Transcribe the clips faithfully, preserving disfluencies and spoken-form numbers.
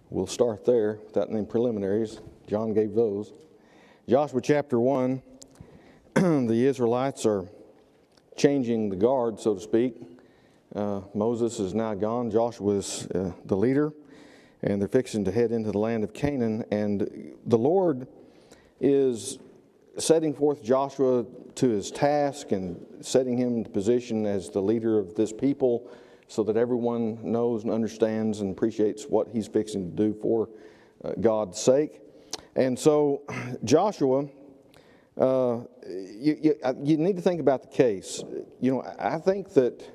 We'll start there without any preliminaries. John gave those. Joshua chapter one, the Israelites are changing the guard, so to speak. Uh, Moses is now gone. Joshua is uh, the leader, and they're fixing to head into the land of Canaan. And the Lord is setting forth Joshua to his task and setting him in position as the leader of this people so that everyone knows and understands and appreciates what he's fixing to do for uh, God's sake. And so Joshua, uh, you, you, you need to think about the case. You know, I think that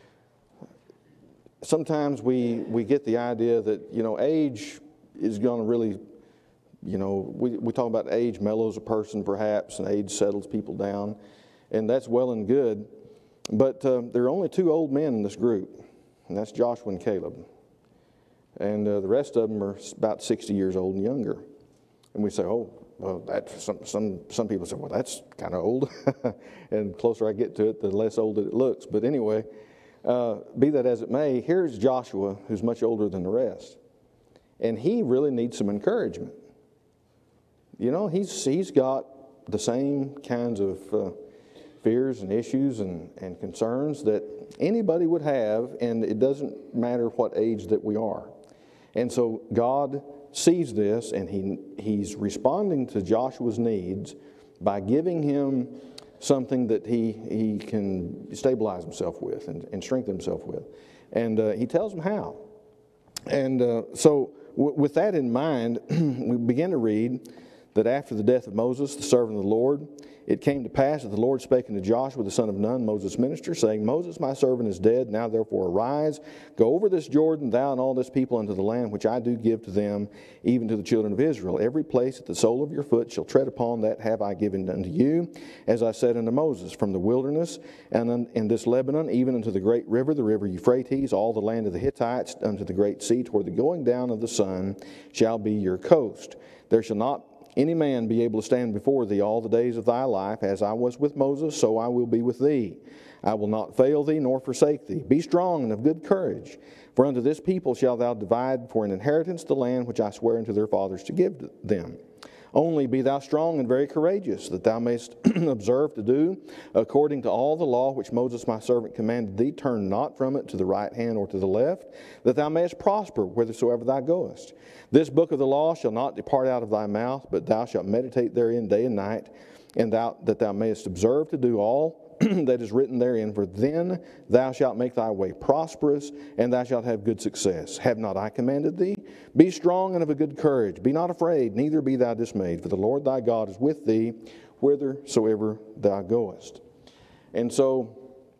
sometimes we, we get the idea that, you know, age is going to really, you know, we, we talk about age mellows a person perhaps, and age settles people down, and that's well and good. But uh, there are only two old men in this group, and that's Joshua and Caleb. And uh, the rest of them are about sixty years old and younger. And we say, oh, well, that's some, some, some people say, well, that's kind of old. And the closer I get to it, the less old it looks. But anyway, uh, be that as it may, here's Joshua, who's much older than the rest. And he really needs some encouragement. You know, he's, he's got the same kinds of uh, fears and issues and, and concerns that anybody would have, and it doesn't matter what age that we are. And so God sees this, and he he's responding to Joshua's needs by giving him something that he, he can stabilize himself with and, and strengthen himself with. And uh, he tells him how. And uh, so w- with that in mind, we begin to read that after the death of Moses, the servant of the Lord, it came to pass that the Lord spake unto Joshua the son of Nun, Moses' minister, saying, Moses my servant is dead. Now therefore arise, go over this Jordan, thou and all this people, unto the land which I do give to them, even to the children of Israel. Every place that the sole of your foot shall tread upon, that have I given unto you, as I said unto Moses, from the wilderness and in this Lebanon, even unto the great river, the river Euphrates, all the land of the Hittites, unto the great sea, toward the going down of the sun, shall be your coast. There shall not any man be able to stand before thee all the days of thy life. As I was with Moses, so I will be with thee. I will not fail thee nor forsake thee. Be strong and of good courage, for unto this people shalt thou divide for an inheritance the land which I swear unto their fathers to give them. Only be thou strong and very courageous, that thou mayest observe to do according to all the law which Moses my servant commanded thee. Turn not from it to the right hand or to the left, that thou mayest prosper whithersoever thou goest. This book of the law shall not depart out of thy mouth, but thou shalt meditate therein day and night, and thou, that thou mayest observe to do all that is written therein, for then thou shalt make thy way prosperous, and thou shalt have good success. Have not I commanded thee? Be strong and of a good courage. Be not afraid, neither be thou dismayed, for the Lord thy God is with thee whithersoever thou goest. And so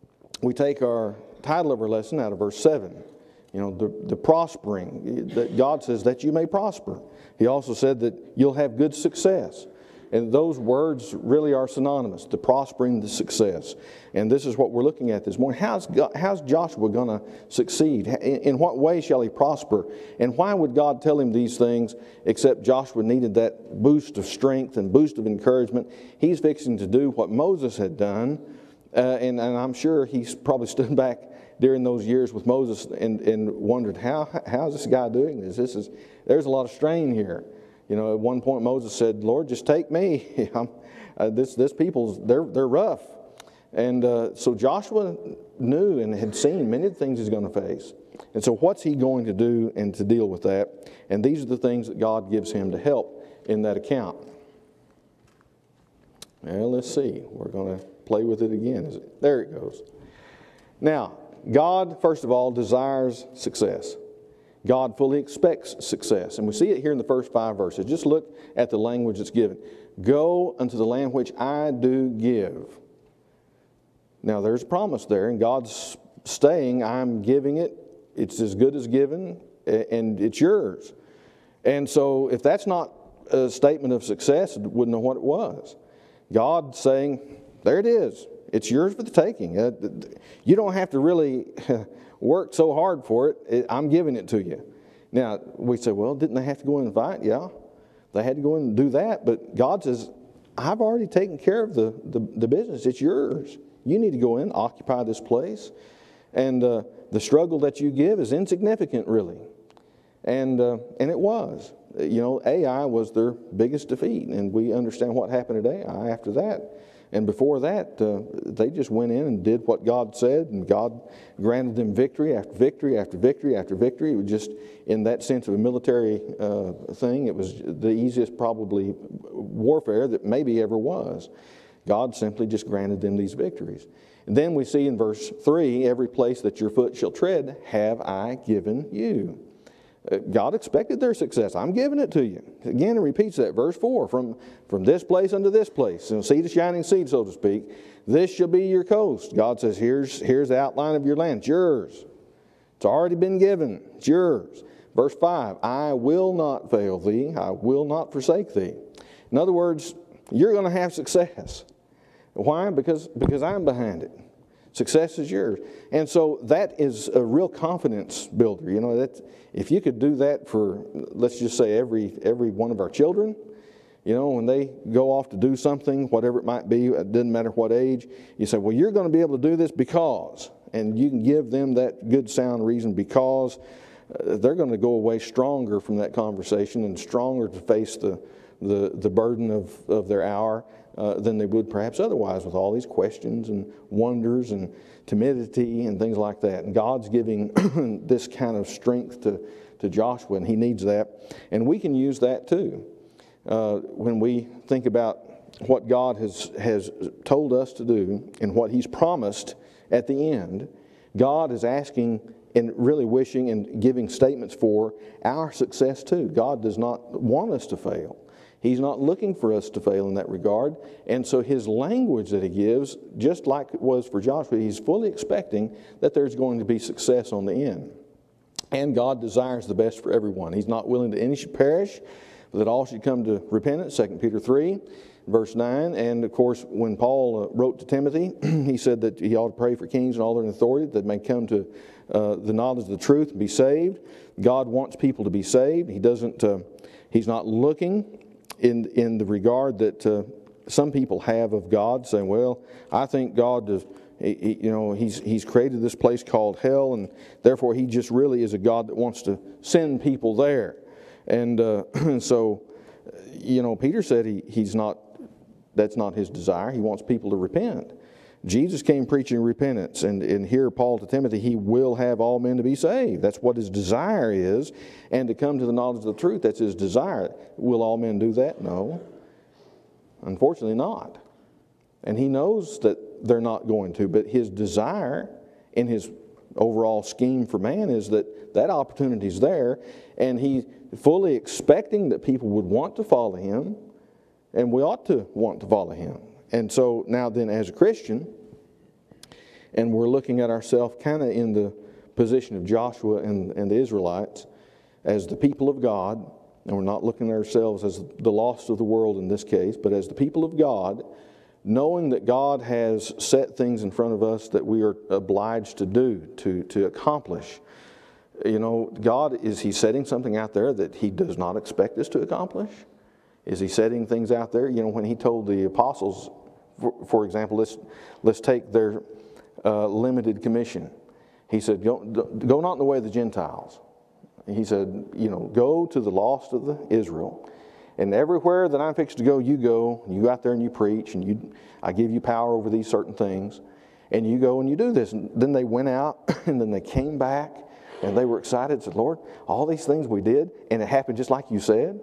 we take our title of our lesson out of verse seven. You know, the, the prospering, that God says that you may prosper. He also said that you'll have good success. And those words really are synonymous, the prospering, the success. And this is what we're looking at this morning. How's, God, how's Joshua going to succeed? In, in what way shall he prosper? And why would God tell him these things except Joshua needed that boost of strength and boost of encouragement? He's fixing to do what Moses had done. Uh, and, and I'm sure he's probably stood back during those years with Moses and, and wondered, how how's this guy doing this? This is, there's a lot of strain here. You know, at one point Moses said, Lord, just take me. uh, this this people's, they're, they're rough. And uh, so Joshua knew and had seen many of the things he's going to face. And so what's he going to do and to deal with that? And these are the things that God gives him to help in that account. Well, let's see. We're going to play with it again. Is it? There it goes. Now, God, first of all, desires success. God fully expects success. And we see it here in the first five verses. Just look at the language that's given. Go unto the land which I do give. Now there's a promise there, and God's saying, I'm giving it. It's as good as given, and it's yours. And so if that's not a statement of success, I wouldn't know what it was. God saying, there it is. It's yours for the taking. You don't have to really work so hard for it. I'm giving it to you. Now, we say, well, didn't they have to go in and fight? Yeah, they had to go in and do that. But God says, I've already taken care of the, the, the business. It's yours. You need to go in, occupy this place. And uh, the struggle that you give is insignificant, really. And, uh, and it was. You know, Ai was their biggest defeat, and we understand what happened at Ai after that. And before that, uh, they just went in and did what God said, and God granted them victory after victory after victory after victory. It was just, in that sense of a military uh, thing, it was the easiest probably warfare that maybe ever was. God simply just granted them these victories. And then we see in verse three, every place that your foot shall tread have I given you. God expected their success. I'm giving it to you. Again, it repeats that. Verse four, from, from this place unto this place, and seed of shining seed, so to speak, this shall be your coast. God says, here's, here's the outline of your land. It's yours. It's already been given. It's yours. Verse five, I will not fail thee. I will not forsake thee. In other words, you're going to have success. Why? Because, because I'm behind it. Success is yours. And so that is a real confidence builder. You know, that if you could do that for, let's just say, every every one of our children, you know, when they go off to do something, whatever it might be, it doesn't matter what age, you say, well, you're going to be able to do this because, and you can give them that good sound reason because uh, they're going to go away stronger from that conversation and stronger to face the, the, the burden of, of their hour. Uh, than they would perhaps otherwise, with all these questions and wonders and timidity and things like that. And God's giving this kind of strength to, to Joshua, and he needs that. And we can use that too. Uh, when we think about what God has, has told us to do and what he's promised at the end, God is asking and really wishing and giving statements for our success too. God does not want us to fail. He's not looking for us to fail in that regard. And so his language that he gives, just like it was for Joshua, he's fully expecting that there's going to be success on the end. And God desires the best for everyone. He's not willing that any should perish, but that all should come to repentance, Second Peter three, verse nine. And of course, when Paul uh, wrote to Timothy, he said that he ought to pray for kings and all their authority that may come to uh, the knowledge of the truth and be saved. God wants people to be saved. He doesn't, uh, he's not looking in in the regard that uh, some people have of God, saying, well, I think God does, he, he, you know, he's he's created this place called hell, and therefore he just really is a God that wants to send people there. And, uh, and so, you know, Peter said he he's not, that's not his desire. He wants people to repent. Jesus came preaching repentance, and, and here Paul to Timothy, he will have all men to be saved. That's what his desire is, and to come to the knowledge of the truth, that's his desire. Will all men do that? No. Unfortunately not. And he knows that they're not going to, but his desire in his overall scheme for man is that that opportunity is there, and he's fully expecting that people would want to follow him, and we ought to want to follow him. And so now then, as a Christian, and we're looking at ourselves kind of in the position of Joshua and, and the Israelites as the people of God, and we're not looking at ourselves as the lost of the world in this case, but as the people of God, knowing that God has set things in front of us that we are obliged to do, to, to accomplish. You know, God, is he setting something out there that he does not expect us to accomplish? Is he setting things out there? You know, when he told the apostles, for, for example, let's, let's take their uh, limited commission. He said, go, go not in the way of the Gentiles. He said, you know, go to the lost of the Israel. And everywhere that I'm fixed to go, you go. You go out there and you preach, and you, I give you power over these certain things. And you go and you do this. And then they went out, and then they came back, and they were excited and said, Lord, all these things we did, and it happened just like you said.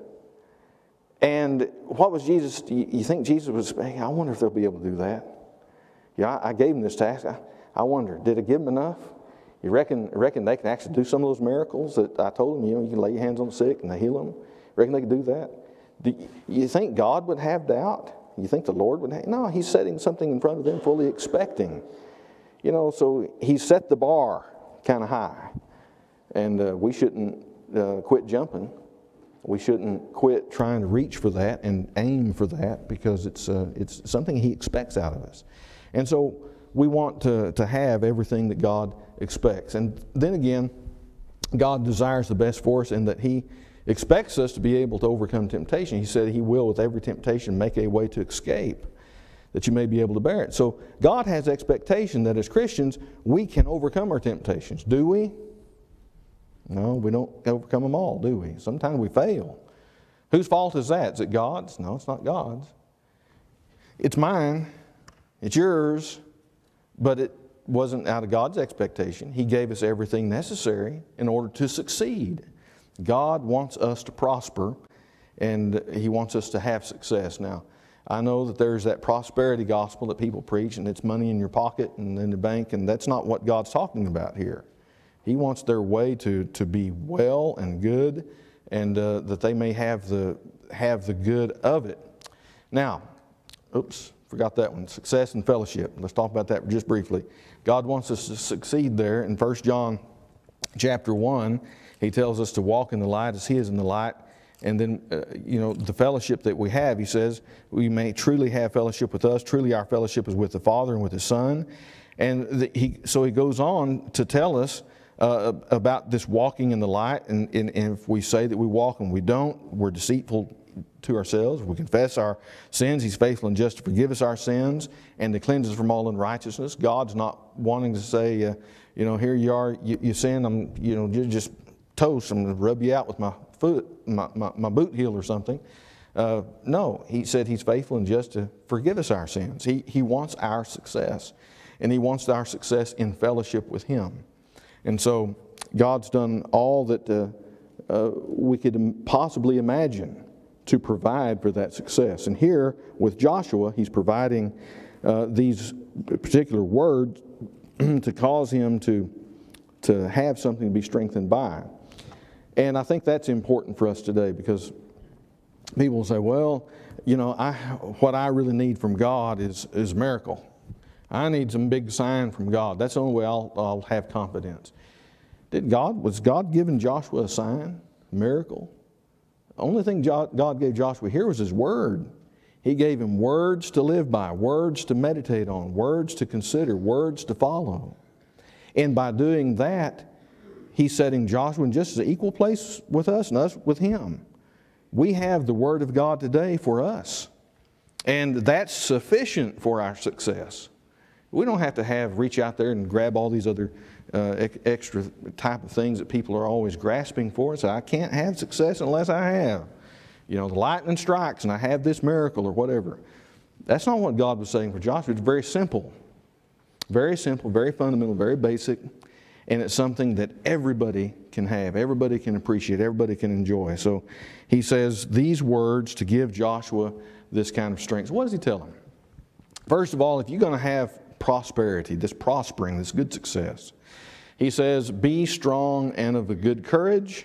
And what was Jesus, you think Jesus was, hey, I wonder if they'll be able to do that. Yeah, I, I gave them this task. I, I wonder, did I give them enough? You reckon, reckon they can actually do some of those miracles that I told them, you know, you can lay your hands on the sick and they heal them? Reckon they can do that? Do you think God would have doubt? You think the Lord would have? No, he's setting something in front of them fully expecting. You know, so he set the bar kind of high. And uh, we shouldn't uh, quit jumping. We shouldn't quit trying to reach for that and aim for that, because it's uh, it's something he expects out of us. And so we want to, to have everything that God expects. And then again, God desires the best for us, and that he expects us to be able to overcome temptation. He said he will with every temptation make a way to escape, that you may be able to bear it. So God has expectation that as Christians we can overcome our temptations. Do we? No, we don't overcome them all, do we? Sometimes we fail. Whose fault is that? Is it God's? No, it's not God's. It's mine. It's yours. But it wasn't out of God's expectation. He gave us everything necessary in order to succeed. God wants us to prosper, and He wants us to have success. Now, I know that there's that prosperity gospel that people preach, and it's money in your pocket and in the bank, and that's not what God's talking about here. He wants their way to, to be well and good, and uh, that they may have the, have the good of it. Now, oops, forgot that one. Success and fellowship. Let's talk about that just briefly. God wants us to succeed there. In First John chapter one, He tells us to walk in the light as He is in the light. And then, uh, you know, the fellowship that we have, He says, we may truly have fellowship with us. Truly our fellowship is with the Father and with His Son. And the, he, so He goes on to tell us uh, about this walking in the light. And, and, and if we say that we walk and we don't, we're deceitful to ourselves. We confess our sins. He's faithful and just to forgive us our sins and to cleanse us from all unrighteousness. God's not wanting to say, uh, you know, here you are, you, you sin, I'm, you know, you're just toast. I'm going to rub you out with my foot, my, my, my boot heel or something. Uh, no, He said He's faithful and just to forgive us our sins. He, he wants our success, and He wants our success in fellowship with Him. And so God's done all that uh, uh, we could possibly imagine to provide for that success. And here with Joshua, he's providing uh, these particular words to cause him to, to have something to be strengthened by. And I think that's important for us today, because people will say, well, you know, I, what I really need from God is, is miracle. I need some big sign from God. That's the only way I'll, I'll have confidence. Did God, was God giving Joshua a sign, a miracle? The only thing God gave Joshua here was His Word. He gave him words to live by, words to meditate on, words to consider, words to follow. And by doing that, He's setting Joshua in just an equal place with us and us with him. We have the Word of God today for us. And that's sufficient for our success. We don't have to have reach out there and grab all these other uh, extra type of things that people are always grasping for. And say, I can't have success unless I have, you know, the lightning strikes and I have this miracle or whatever. That's not what God was saying for Joshua. It's very simple. Very simple, very fundamental, very basic. And it's something that everybody can have, everybody can appreciate, everybody can enjoy. So He says these words to give Joshua this kind of strength. So what does He tell him? First of all, if you're going to have prosperity, this prospering, this good success, He says, be strong and of a good courage.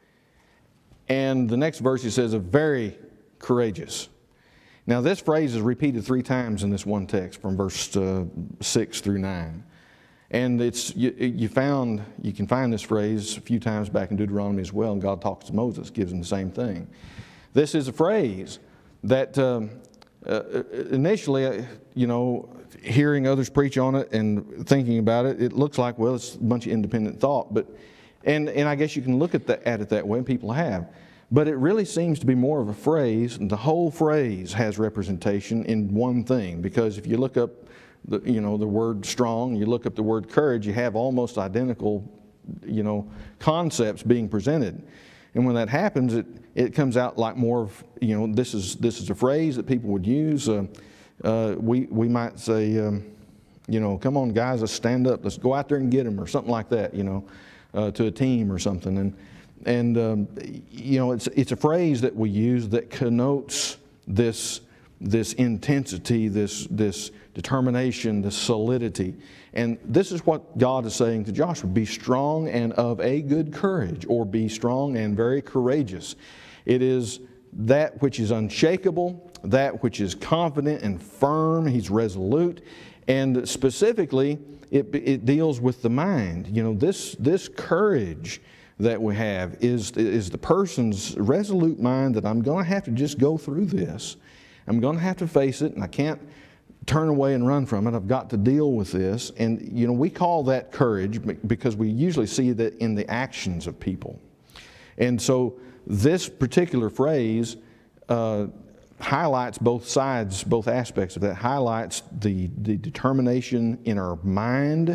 And the next verse He says, very courageous. Now this phrase is repeated three times in this one text from verse uh, six through nine. And it's you, you found you can find this phrase a few times back in Deuteronomy as well, and God talks to Moses, gives him the same thing. This is a phrase that um, uh, initially, you know, hearing others preach on it and thinking about it, it looks like, well, it's a bunch of independent thought. But and and I guess you can look at that at it that way, and people have. But it really seems to be more of a phrase, and the whole phrase has representation in one thing. Because if you look up The, you know, the word strong, you look up the word courage, you have almost identical, you know, concepts being presented. And when that happens, it, it comes out like more of, you know, this is, this is a phrase that people would use. Uh, uh, we, we might say, um, you know, come on guys, let's stand up, let's go out there and get them, or something like that, you know, uh, to a team or something. And, and um, you know, it's, it's a phrase that we use that connotes this, this intensity, this, this determination, this solidity. And this is what God is saying to Joshua. Be strong and of a good courage, or be strong and very courageous. It is that which is unshakable, that which is confident and firm. He's resolute. And specifically, it, it deals with the mind. You know, this, this courage that we have is, is the person's resolute mind that I'm going to have to just go through this. I'm going to have to face it, and I can't turn away and run from it. I've got to deal with this. And, you know, we call that courage because we usually see that in the actions of people. And so this particular phrase uh, highlights both sides, both aspects of that. Highlights the, the determination in our mind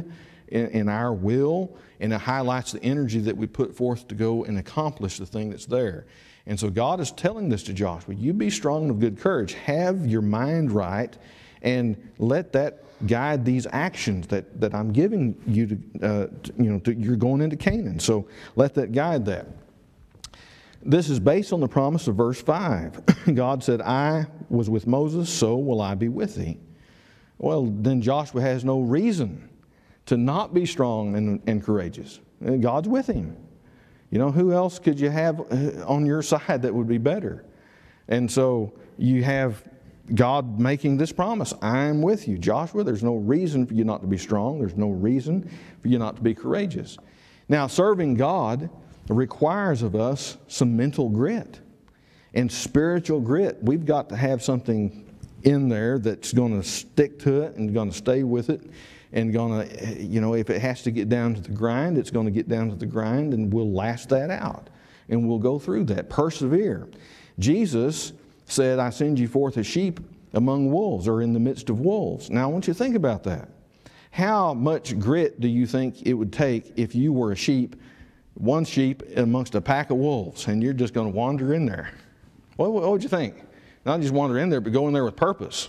in, in our will, and it highlights the energy that we put forth to go and accomplish the thing that's there. And so God is telling this to Joshua, you be strong and of good courage, have your mind right, and let that guide these actions that, that I'm giving you to, uh, to, you know, to, you're going into Canaan. So let that guide that. This is based on the promise of verse five. God said, I was with Moses, so will I be with thee. Well, then Joshua has no reason to not be strong and, and courageous. God's with him. You know, who else could you have on your side that would be better? And so you have God making this promise, I'm with you. Joshua, there's no reason for you not to be strong. There's no reason for you not to be courageous. Now, serving God requires of us some mental grit and spiritual grit. We've got to have something in there that's going to stick to it and going to stay with it, and going to, you know, if it has to get down to the grind, it's going to get down to the grind, and we'll last that out, and we'll go through that. Persevere. Jesus said, I send you forth as sheep among wolves, or in the midst of wolves. Now, I want you to think about that. How much grit do you think it would take if you were a sheep, one sheep amongst a pack of wolves, and you're just going to wander in there? What, what would you think? Not just wander in there, but go in there with purpose.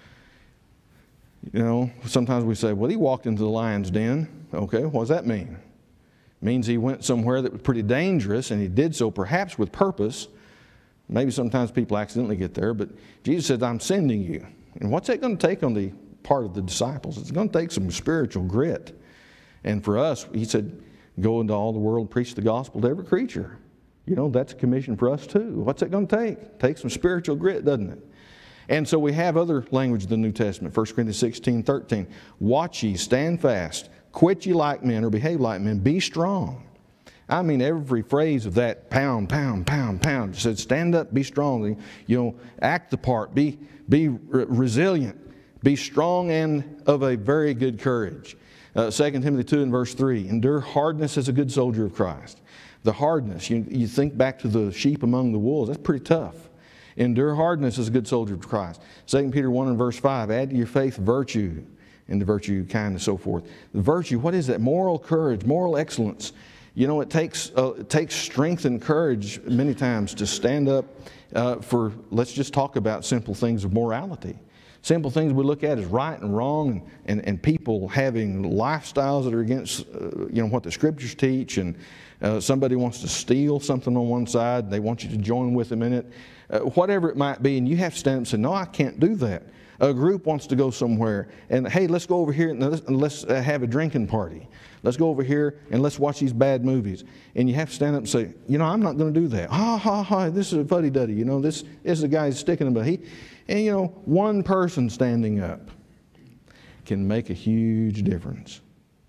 You know, sometimes we say, well, he walked into the lion's den. Okay, what does that mean? It means he went somewhere that was pretty dangerous, and he did so perhaps with purpose. Maybe sometimes people accidentally get there, but Jesus said, I'm sending you. And what's that going to take on the part of the disciples? It's going to take some spiritual grit. And for us, he said, go into all the world and preach the gospel to every creature. You know, that's a commission for us too. What's it going to take? Take some spiritual grit, doesn't it? And so we have other language in the New Testament. First Corinthians sixteen, thirteen. Watch ye, stand fast, quit ye like men, or behave like men, be strong. I mean, every phrase of that, pound, pound, pound, pound, said stand up, be strong, you know, act the part, be, be re resilient, be strong and of a very good courage. Uh, Second Timothy two and verse three, endure hardness as a good soldier of Christ. The hardness, you, you think back to the sheep among the wolves, that's pretty tough. Endure hardness as a good soldier of Christ. Second Peter one and verse five, add to your faith virtue, and to virtue kindness, so forth. The virtue, what is that? Moral courage, moral excellence. You know, it takes, uh, it takes strength and courage many times to stand up uh, for, let's just talk about simple things of morality. Simple things we look at as right and wrong, and, and, and people having lifestyles that are against uh, you know, what the Scriptures teach, and uh, somebody wants to steal something on one side, they want you to join with them in it. Uh, whatever it might be, and you have to stand up and say, no, I can't do that. A group wants to go somewhere, and hey, let's go over here and let's, and let's uh, have a drinking party. Let's go over here and let's watch these bad movies. And you have to stand up and say, you know, I'm not going to do that. Ha, ha, ha, this is a fuddy-duddy. You know, this, this is a guy sticking him, but he, and you know, one person standing up can make a huge difference.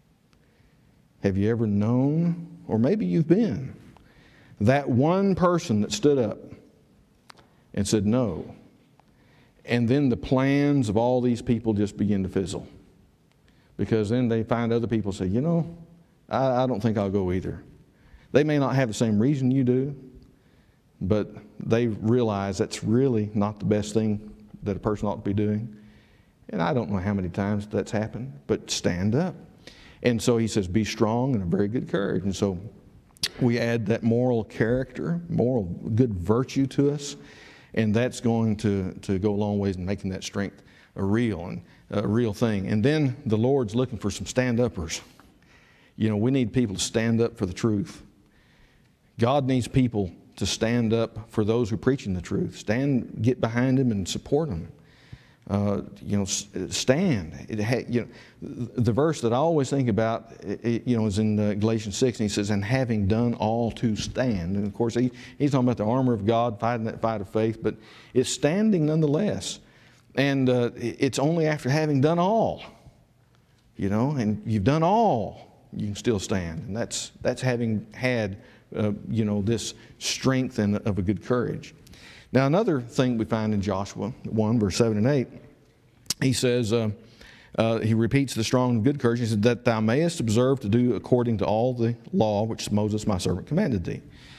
Have you ever known, or maybe you've been, that one person that stood up and said no, and then the plans of all these people just begin to fizzle? Because then they find other people say, you know, I, I don't think I'll go either. They may not have the same reason you do, but they realize that's really not the best thing that a person ought to be doing. And I don't know how many times that's happened, but stand up. And so he says, be strong and of very good courage. And so we add that moral character, moral good virtue to us, and that's going to, to go a long ways in making that strength a real and a real thing. And then the Lord's looking for some stand-uppers. You know, we need people to stand up for the truth. God needs people to stand up for those who are preaching the truth. Stand, get behind them and support them. Uh, you know, stand. It ha, you know, the verse that I always think about, it, you know, is in uh, Galatians six, and he says, and having done all to stand. And of course, he, he's talking about the armor of God, fighting that fight of faith, but it's standing nonetheless. And uh, it's only after having done all, you know, and you've done all, you can still stand. And that's, that's having had, uh, you know, this strength and of a good courage. Now, another thing we find in Joshua one, verse seven and eight, he says, uh, uh, he repeats the strong and good courage. He said, that thou mayest observe to do according to all the law which Moses my servant commanded thee.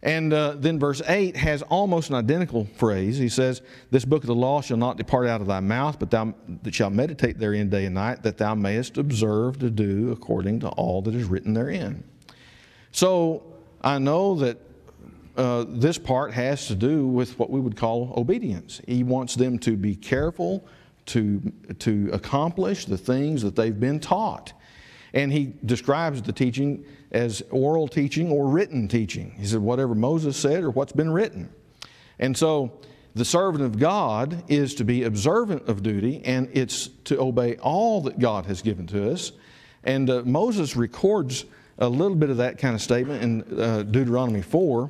And uh, then verse eight has almost an identical phrase. He says, this book of the law shall not depart out of thy mouth, but thou that shalt meditate therein day and night, that thou mayest observe to do according to all that is written therein. So I know that uh, this part has to do with what we would call obedience. He wants them to be careful to, to accomplish the things that they've been taught. And he describes the teaching as oral teaching or written teaching. He said, whatever Moses said or what's been written. And so the servant of God is to be observant of duty, and it's to obey all that God has given to us. And uh, Moses records a little bit of that kind of statement in uh, Deuteronomy four.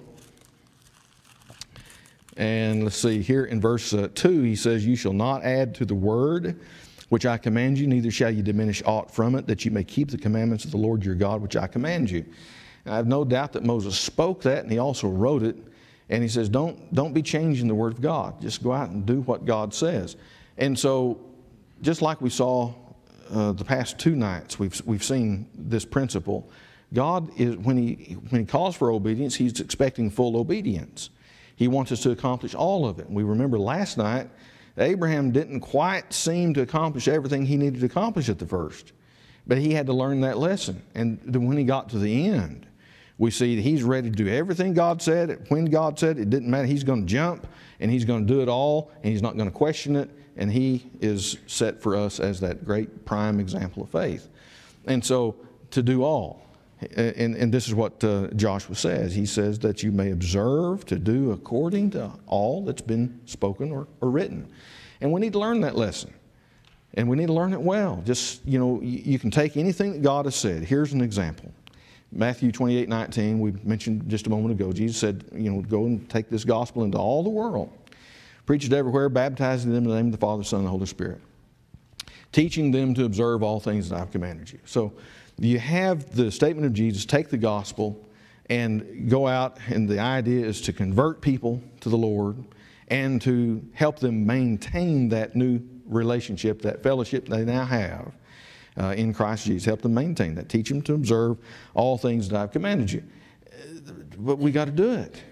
And let's see, here in verse uh, two, he says, you shall not add to the word which I command you, neither shall you diminish aught from it, that you may keep the commandments of the Lord your God, which I command you. And I have no doubt that Moses spoke that, and he also wrote it. And he says, don't, don't be changing the Word of God. Just go out and do what God says. And so, just like we saw uh, the past two nights, we've, we've seen this principle. God is, when he, when he calls for obedience, He's expecting full obedience. He wants us to accomplish all of it. We remember last night, Abraham didn't quite seem to accomplish everything he needed to accomplish at the first. But he had to learn that lesson. And then when he got to the end, we see that he's ready to do everything God said. When God said, it didn't matter. He's going to jump, and he's going to do it all, and he's not going to question it. And he is set for us as that great prime example of faith. And so, to do all. And, and this is what uh, Joshua says. He says that you may observe to do according to all that's been spoken or, or written. And we need to learn that lesson. And we need to learn it well. Just, you know, you, you can take anything that God has said. Here's an example. Matthew twenty-eight nineteen, we mentioned just a moment ago. Jesus said, you know, go and take this gospel into all the world. Preach it everywhere, baptizing them in the name of the Father, Son, and the Holy Spirit. Teaching them to observe all things that I've commanded you. So, you have the statement of Jesus, take the gospel and go out, and the idea is to convert people to the Lord and to help them maintain that new relationship, that fellowship they now have uh, in Christ Jesus. Help them maintain that. Teach them to observe all things that I've commanded you. But we got to do it.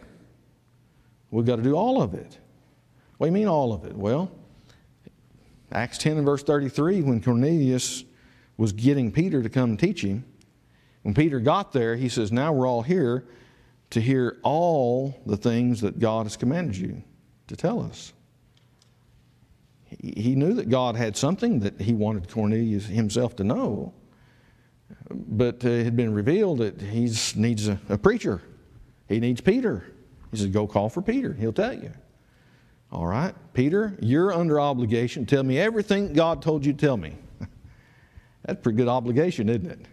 We've got to do all of it. What do you mean all of it? Well, Acts ten and verse thirty-three, when Cornelius was getting Peter to come and teach him. When Peter got there, he says, now we're all here to hear all the things that God has commanded you to tell us. He knew that God had something that he wanted Cornelius himself to know, but it had been revealed that he needs a, a preacher. He needs Peter. He says, go call for Peter. He'll tell you. All right, Peter, you're under obligation. Tell me everything God told you to tell me. That's a pretty good obligation, isn't it?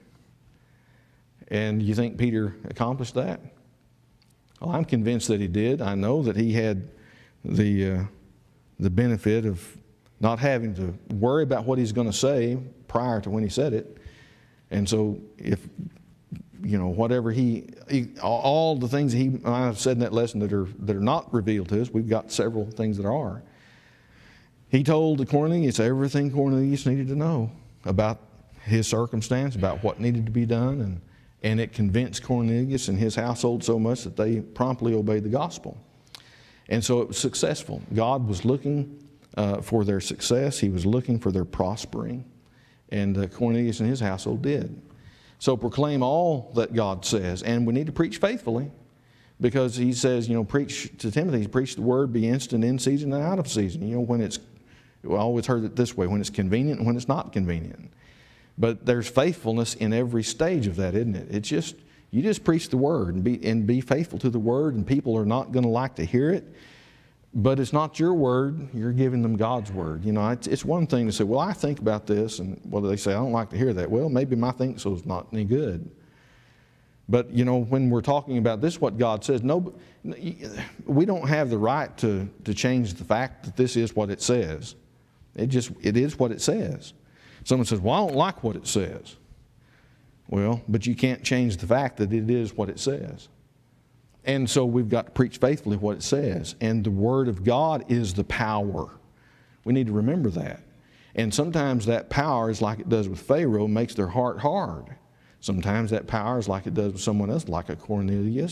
And you think Peter accomplished that? Well, I'm convinced that he did. I know that he had the, uh, the benefit of not having to worry about what he's going to say prior to when he said it. And so if, you know, whatever he, he all the things that he might have said in that lesson that are, that are not revealed to us, we've got several things that are. He told Cornelius everything Cornelius needed to know about his circumstance, about what needed to be done, and, and it convinced Cornelius and his household so much that they promptly obeyed the gospel. And so it was successful. God was looking uh, for their success. He was looking for their prospering, and uh, Cornelius and his household did. So proclaim all that God says, and we need to preach faithfully, because he says, you know, preach to Timothy, preach the word, be instant in season and out of season. You know, when it's, I always heard it this way, when it's convenient and when it's not convenient. But there's faithfulness in every stage of that, isn't it? It's just, you just preach the word and be, and be faithful to the word, and people are not going to like to hear it. But it's not your word. You're giving them God's word. You know, it's, it's one thing to say, well, I think about this, and well, they say, I don't like to hear that. Well, maybe my think so is not any good. But, you know, when we're talking about this, what God says, no, we don't have the right to, to change the fact that this is what it says. It just, it is what it says. Someone says, well, I don't like what it says. Well, but you can't change the fact that it is what it says. And so we've got to preach faithfully what it says. And the Word of God is the power. We need to remember that. And sometimes that power is like it does with Pharaoh, makes their heart hard. Sometimes that power is like it does with someone else, like a Cornelius,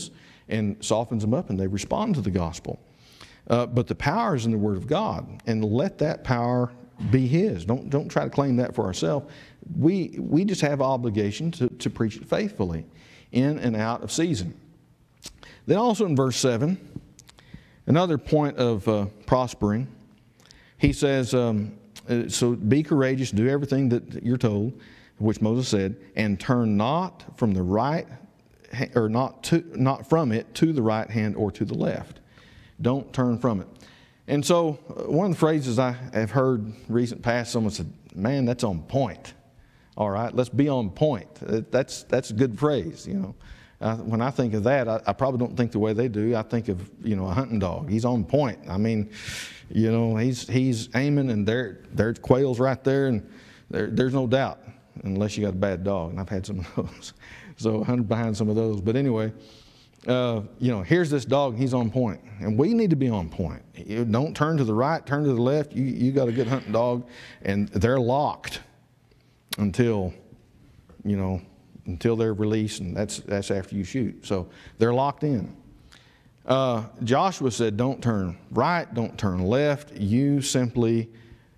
and softens them up, and they respond to the gospel. Uh, but the power is in the Word of God, and let that power be His. Don't, don't try to claim that for ourselves. We, we just have obligation to, to preach it faithfully, in and out of season. Then also in verse seven, another point of uh, prospering, he says, um, so be courageous, do everything that you're told, which Moses said, and turn not from the right, or not to, not from it to the right hand or to the left. Don't turn from it. And so one of the phrases I have heard recent past, someone said, man, that's on point. All right, let's be on point. That's, that's a good phrase, you know. Uh, when I think of that, I, I probably don't think the way they do. I think of, you know, a hunting dog. He's on point. I mean, you know, he's, he's aiming, and there, there's quails right there, and there, there's no doubt, unless you got a bad dog, and I've had some of those. So I hunted behind some of those. But anyway, uh, you know, here's this dog, and he's on point. And we need to be on point. You don't turn to the right, turn to the left. You, you got a good hunting dog, and they're locked until, you know, until they're released, and that's, that's after you shoot. So they're locked in. Uh, Joshua said, don't turn right, don't turn left. You simply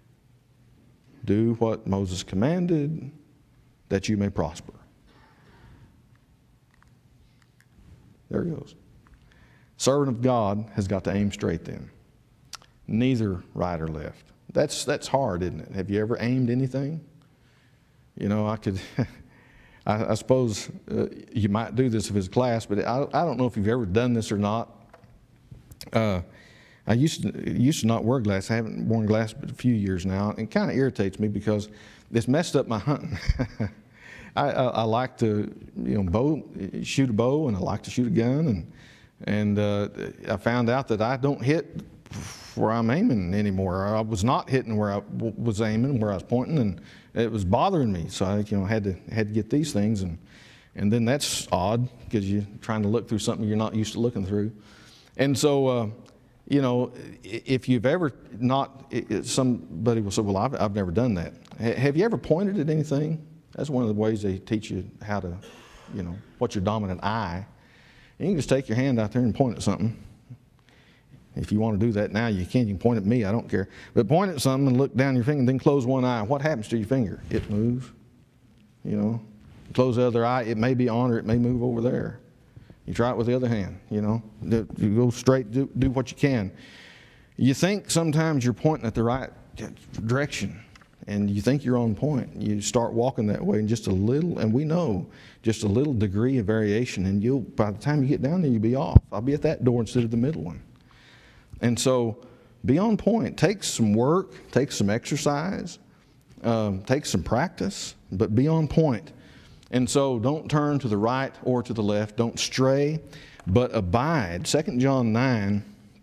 do what Moses commanded, that you may prosper. There it goes. Servant of God has got to aim straight then. Neither right or left. That's, that's hard, isn't it? Have you ever aimed anything? You know, I could... I, I suppose uh, you might do this if it's class, but I, I don't know if you've ever done this or not. Uh, I used to, used to not wear glasses. I haven't worn glasses but a few years now. It kind of irritates me because it's messed up my hunting. I, I, I like to, you know, bow, shoot a bow, and I like to shoot a gun, and and uh, I found out that I don't hit where I'm aiming anymore. I was not hitting where I w was aiming, where I was pointing, and it was bothering me. So I, you know, had to had to get these things, and and then that's odd because you're trying to look through something you're not used to looking through, and so uh, you know, if you've ever not, it, somebody will say, well, I've I've never done that. H have you ever pointed at anything? That's one of the ways they teach you how to, you know, what's your dominant eye. And you can just take your hand out there and point at something. If you want to do that now, you can. You can point at me. I don't care. But point at something and look down your finger and then close one eye. What happens to your finger? It moves. You know, close the other eye. It may be on or it may move over there. You try it with the other hand. You know, you go straight. Do, do what you can. You think sometimes you're pointing at the right direction, and you think you're on point. You start walking that way, and just a little, and we know, just a little degree of variation, and you'll, by the time you get down there, you'll be off. I'll be at that door instead of the middle one. And so, be on point. Take some work, take some exercise, um, take some practice, but be on point. And so, don't turn to the right or to the left. Don't stray, but abide. Second John nine,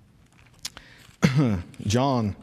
John,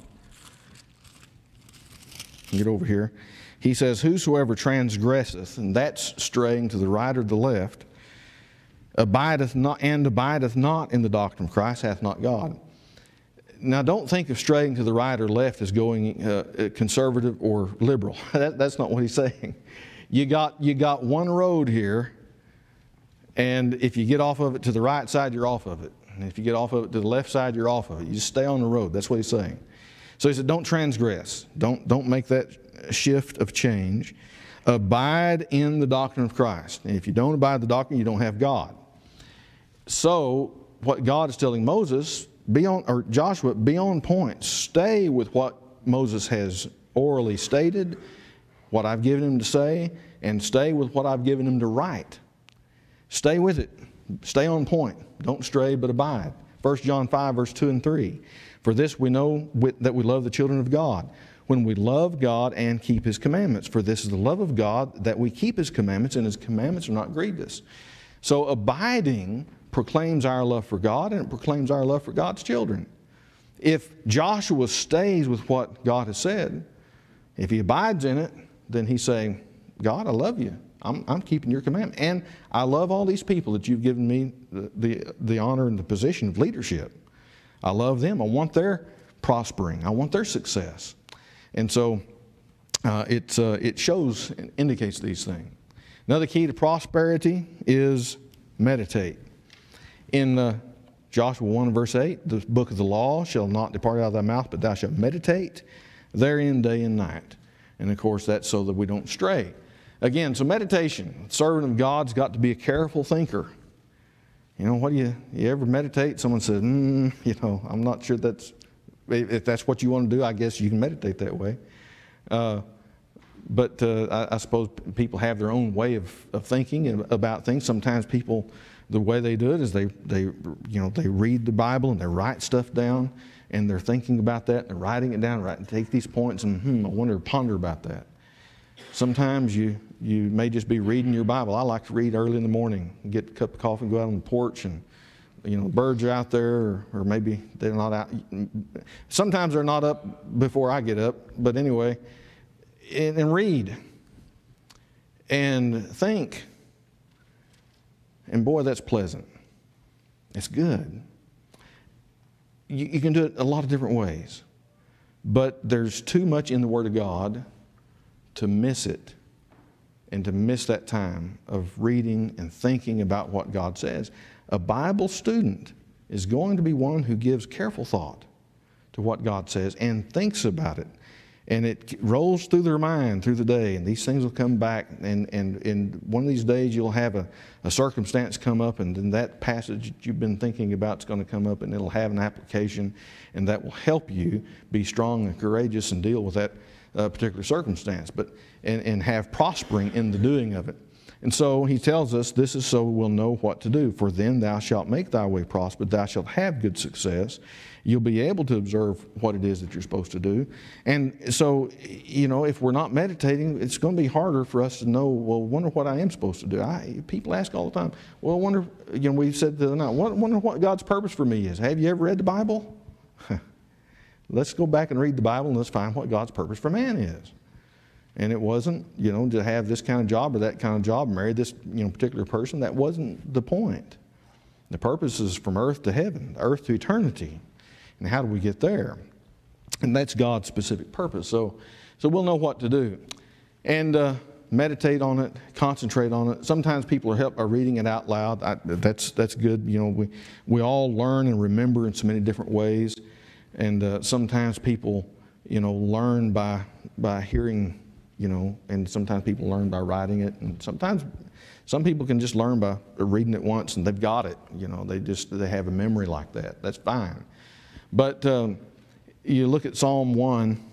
get over here. He says, whosoever transgresseth, and that's straying to the right or the left, abideth not, and abideth not in the doctrine of Christ, hath not God. Now, don't think of straying to the right or left as going uh, conservative or liberal. that, that's not what he's saying. You got, you got one road here, and if you get off of it to the right side, you're off of it. And if you get off of it to the left side, you're off of it. You just stay on the road. That's what he's saying. So he said, don't transgress. Don't, don't make that shift of change. Abide in the doctrine of Christ. And if you don't abide the doctrine, you don't have God. So what God is telling Moses, be on, or Joshua, be on point. Stay with what Moses has orally stated, what I've given him to say, and stay with what I've given him to write. Stay with it. Stay on point. Don't stray, but abide. First John five, verse two and three. For this we know that we love the children of God, when we love God and keep His commandments. For this is the love of God, that we keep His commandments, and His commandments are not grievous. So abiding proclaims our love for God, and it proclaims our love for God's children. If Joshua stays with what God has said, if he abides in it, then he's saying, God, I love you. I'm, I'm keeping your commandment. And I love all these people that you've given me the, the, the honor and the position of leadership. I love them. I want their prospering. I want their success. And so uh, it, uh, it shows and indicates these things. Another key to prosperity is meditate. In uh, Joshua one verse eight, the book of the law shall not depart out of thy mouth, but thou shalt meditate therein day and night. And of course, that's so that we don't stray. Again, so meditation, servant of God's got to be a careful thinker. You know, what do you, you ever meditate? Someone says, mm, you know, I'm not sure that's, if that's what you want to do, I guess you can meditate that way. Uh, but uh, I, I suppose people have their own way of, of thinking about things. Sometimes people, the way they do it is they, they, you know, they read the Bible and they write stuff down and they're thinking about that and they're writing it down, right, and take these points and, hmm, I wonder, ponder about that. Sometimes you, you may just be reading your Bible. I like to read early in the morning, get a cup of coffee, go out on the porch, and you know, birds are out there, or, or maybe they're not out. Sometimes they're not up before I get up, but anyway, and, and read and think. And boy, that's pleasant. It's good. You, you can do it a lot of different ways, but there's too much in the Word of God to miss it and to miss that time of reading and thinking about what God says. A Bible student is going to be one who gives careful thought to what God says and thinks about it. And it rolls through their mind through the day, and these things will come back, and, and, and one of these days you'll have a, a circumstance come up, and then that passage that you've been thinking about is going to come up, and it'll have an application, and that will help you be strong and courageous and deal with that uh, particular circumstance, but, and, and have prospering in the doing of it. And so he tells us, this is so we'll know what to do. For then thou shalt make thy way prosper, thou shalt have good success. You'll be able to observe what it is that you're supposed to do. And so, you know, if we're not meditating, it's going to be harder for us to know, well, wonder what I am supposed to do. I, people ask all the time, well, I wonder, you know, we said the other night, wonder what God's purpose for me is. Have you ever read the Bible? Let's go back and read the Bible and let's find what God's purpose for man is. And it wasn't, you know, to have this kind of job or that kind of job, marry this, you know, particular person. That wasn't the point. The purpose is from earth to heaven, earth to eternity. And how do we get there? And that's God's specific purpose. So, so we'll know what to do. And uh, meditate on it, concentrate on it. Sometimes people are, help, are reading it out loud. I, that's, that's good. You know, we, we all learn and remember in so many different ways. And uh, sometimes people, you know, learn by, by hearing, you know, and sometimes people learn by writing it. And sometimes some people can just learn by reading it once and they've got it. You know, they just, they have a memory like that. That's fine. But um, you look at Psalm one,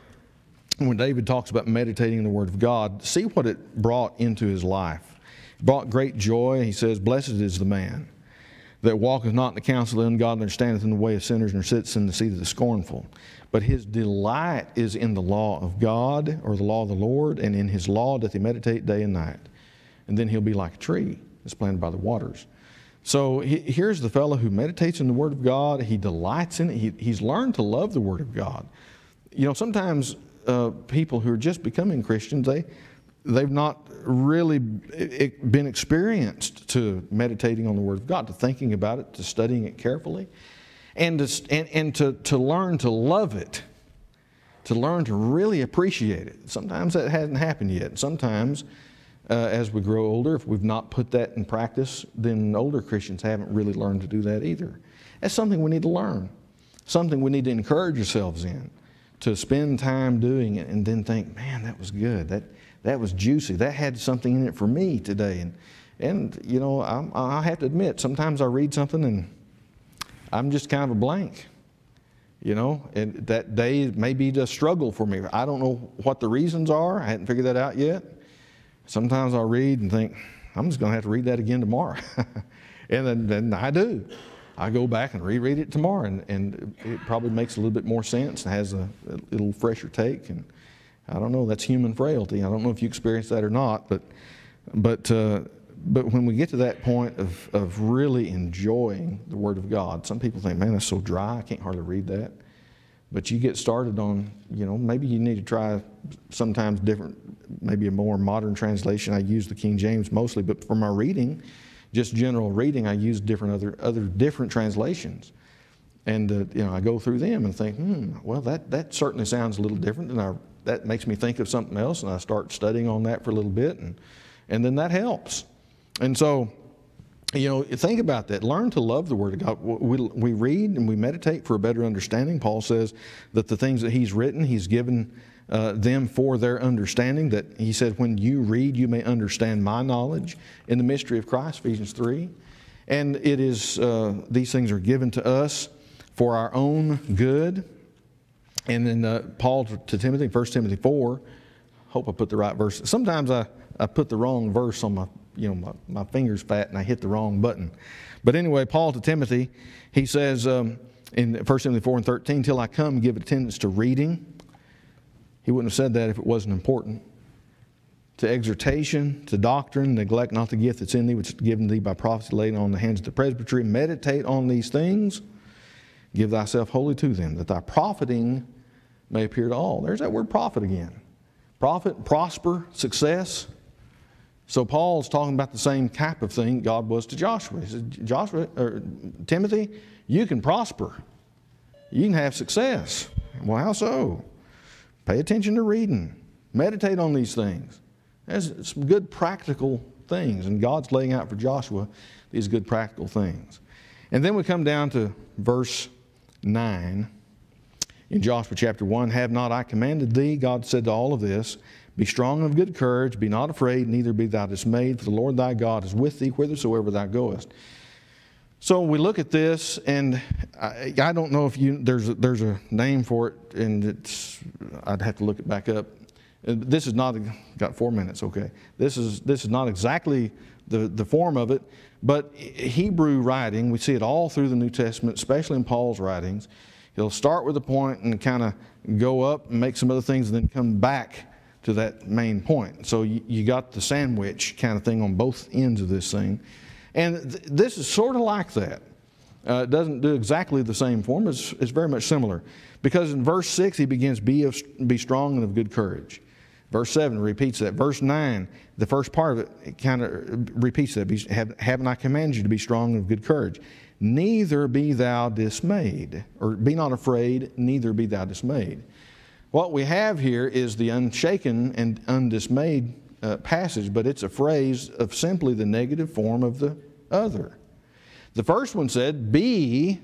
when David talks about meditating in the Word of God, see what it brought into his life. It brought great joy. He says, blessed is the man that walketh not in the counsel of the ungodly, nor standeth in the way of sinners, nor sits in the seat of the scornful. But his delight is in the law of God, or the law of the Lord, and in his law doth he meditate day and night. And then he'll be like a tree that's planted by the waters. So he, here's the fellow who meditates in the Word of God. He delights in it. He, he's learned to love the Word of God. You know, sometimes uh, people who are just becoming Christians, they, they've not really been experienced to meditating on the Word of God, to thinking about it, to studying it carefully, and to, and, and to, to learn to love it, to learn to really appreciate it. Sometimes that hasn't happened yet. Sometimes Uh, as we grow older, if we've not put that in practice, then older Christians haven't really learned to do that either. That's something we need to learn, something we need to encourage ourselves in, to spend time doing it and then think, man, that was good, that, that was juicy, that had something in it for me today. And, and you know, I'm, I have to admit, sometimes I read something and I'm just kind of a blank. You know, and that day may be a struggle for me. I don't know what the reasons are. I hadn't figured that out yet. Sometimes I'll read and think, I'm just going to have to read that again tomorrow. and then, then I do. I go back and reread it tomorrow, and, and it probably makes a little bit more sense and has a, a little fresher take. And I don't know, that's human frailty. I don't know if you experience that or not, but but uh, but when we get to that point of, of really enjoying the Word of God, some people think, man, that's so dry, I can't hardly read that. But you get started on, you know, maybe you need to try sometimes different, maybe a more modern translation. I use the King James mostly, but for my reading, just general reading, I use different other other different translations. And, uh, you know, I go through them and think, hmm, well, that, that certainly sounds a little different. And I, that makes me think of something else, and I start studying on that for a little bit, and, and then that helps. And so You know, think about that. Learn to love the Word of God. We, we read and we meditate for a better understanding. Paul says that the things that he's written, he's given uh, them for their understanding. That he said, when you read, you may understand my knowledge in the mystery of Christ, Ephesians three. And it is, uh, these things are given to us for our own good. And then uh, Paul to Timothy, First Timothy four, hope I put the right verse. Sometimes I, I put the wrong verse on my you know, my, my finger's fat and I hit the wrong button. But anyway, Paul to Timothy, he says um, in First Timothy four and thirteen, till I come, give attendance to reading. He wouldn't have said that if it wasn't important. To exhortation, to doctrine, neglect not the gift that's in thee, which is given thee by prophecy laid on the hands of the presbytery. Meditate on these things. Give thyself wholly to them, that thy profiting may appear to all. There's that word profit again. Profit, prosper, success. So Paul's talking about the same type of thing God was to Joshua. He said, Joshua, or Timothy, you can prosper. You can have success. Well, how so? Pay attention to reading. Meditate on these things. There's some good practical things, and God's laying out for Joshua these good practical things. And then we come down to verse nine in Joshua chapter one. Have not I commanded thee? God said to all of this, be strong and of good courage, be not afraid, neither be thou dismayed, for the Lord thy God is with thee whithersoever thou goest. So we look at this, and I, I don't know if you there's a, there's a name for it, and it's I'd have to look it back up. This is not got four minutes, okay. This is this is not exactly the the form of it, but Hebrew writing, we see it all through the New Testament, especially in Paul's writings. He'll start with a point and kind of go up and make some other things, and then come back to that main point. So you, you got the sandwich kind of thing on both ends of this thing. And th this is sort of like that. Uh, it doesn't do exactly the same form. It's, it's very much similar. Because in verse six, he begins, be, of, be strong and of good courage. Verse seven repeats that. Verse nine, the first part of it, it kind of repeats that. Be, have, haven't I commanded you to be strong and of good courage? Neither be thou dismayed. Or be not afraid, neither be thou dismayed. What we have here is the unshaken and undismayed uh, passage, but it's a phrase of simply the negative form of the other. The first one said, be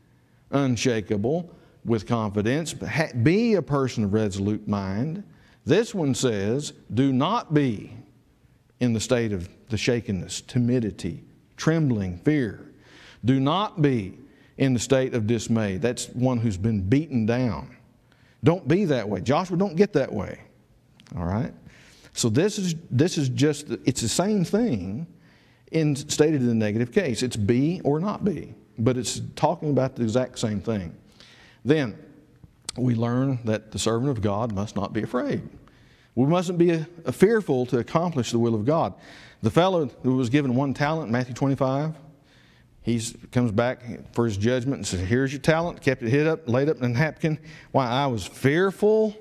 unshakable with confidence, be a person of resolute mind. This one says, do not be in the state of the shakenness, timidity, trembling, fear. Do not be in the state of dismay. That's one who's been beaten down. Don't be that way. Joshua, don't get that way. All right? So this is, this is just, it's the same thing in stated in the negative case. It's be or not be. But it's talking about the exact same thing. Then we learn that the servant of God must not be afraid. We mustn't be a, a fearful to accomplish the will of God. The fellow who was given one talent, Matthew twenty-five, he comes back for his judgment and says, here's your talent, kept it hid up, laid up in a napkin. Why, I was fearful,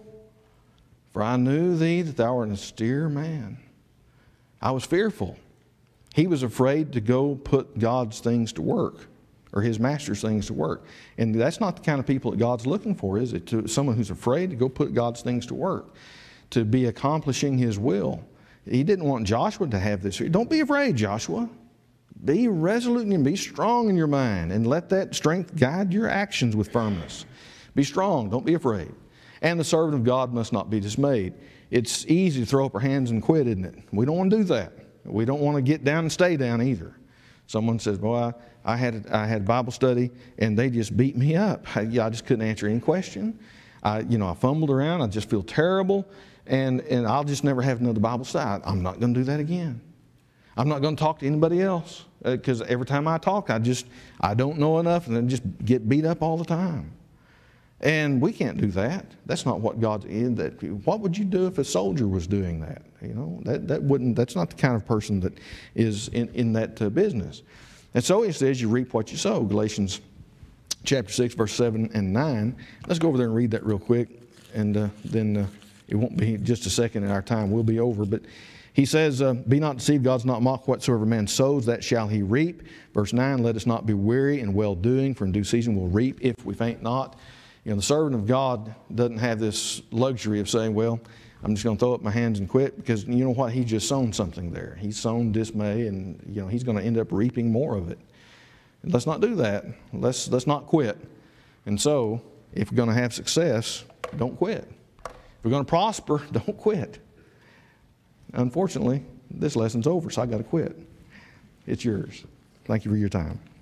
for I knew thee that thou art an austere man. I was fearful. He was afraid to go put God's things to work, or his master's things to work. And that's not the kind of people that God's looking for, is it? To someone who's afraid to go put God's things to work, to be accomplishing his will. He didn't want Joshua to have this. Don't be afraid, Joshua. Be resolute and be strong in your mind, and let that strength guide your actions with firmness. Be strong, don't be afraid. And the servant of God must not be dismayed. It's easy to throw up our hands and quit, isn't it? We don't want to do that. We don't want to get down and stay down either. Someone says, well, I, I, had, I had Bible study and they just beat me up. I, yeah, I just couldn't answer any question. I, you know, I fumbled around. I just feel terrible. And, and I'll just never have another Bible study. I'm not going to do that again. I'm not going to talk to anybody else, because uh, every time I talk, I just, I don't know enough, and then just get beat up all the time. And we can't do that. That's not what God's in. That, what would you do if a soldier was doing that? You know, that, that wouldn't, that's not the kind of person that is in, in that uh, business. And so he says, you reap what you sow. Galatians chapter six, verse seven and nine. Let's go over there and read that real quick, and uh, then uh, it won't be just a second in our time. We'll be over. But he says, uh, be not deceived, God's not mocked. Whatsoever man sows, that shall he reap. Verse nine, let us not be weary in well-doing, for in due season we'll reap if we faint not. You know, the servant of God doesn't have this luxury of saying, well, I'm just going to throw up my hands and quit, because you know what? He's just sown something there. He's sown dismay, and you know he's going to end up reaping more of it. And let's not do that. Let's, let's not quit. And so, if we're going to have success, don't quit. If we're going to prosper, don't quit. Unfortunately, this lesson's over, so I got to quit. It's yours. Thank you for your time.